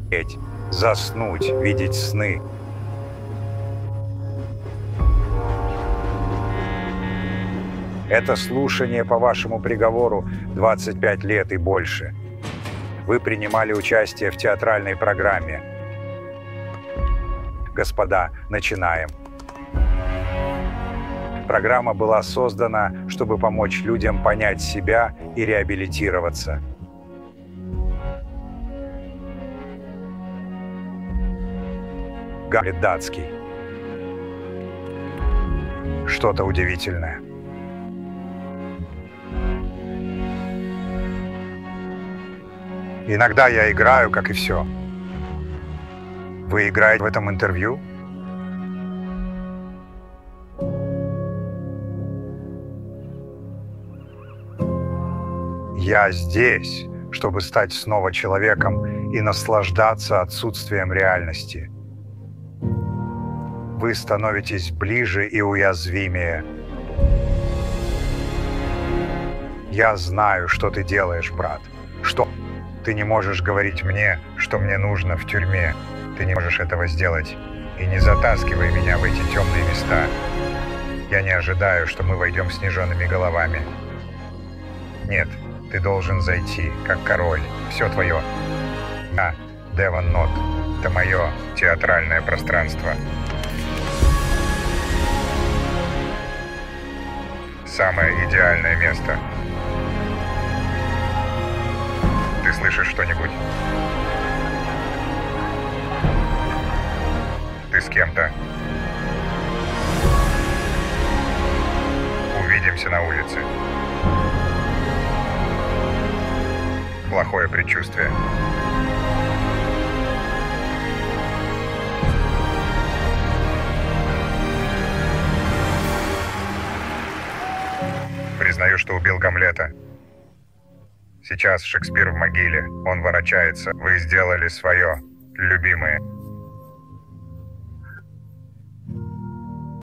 заснуть, видеть сны. Это слушание по вашему приговору 25 лет и больше. Вы принимали участие в театральной программе. Господа, начинаем. Программа была создана, чтобы помочь людям понять себя и реабилитироваться. Гамлет датский. Что-то удивительное. Иногда я играю, как и все. Вы играете в этом интервью? Я здесь, чтобы стать снова человеком и наслаждаться отсутствием реальности. Вы становитесь ближе и уязвимее. Я знаю, что ты делаешь, брат. Что? Ты не можешь говорить мне, что мне нужно в тюрьме. Ты не можешь этого сделать. И не затаскивай меня в эти темные места. Я не ожидаю, что мы войдем с снеженными головами. Нет, ты должен зайти, как король. Все твое. Я, Девон Нот. Это мое театральное пространство. Самое идеальное место. Ты слышишь что-нибудь? Ты с кем-то? Увидимся на улице. Плохое предчувствие. Признаю, что убил Гамлета. Сейчас Шекспир в могиле. Он ворочается. Вы сделали свое, любимые.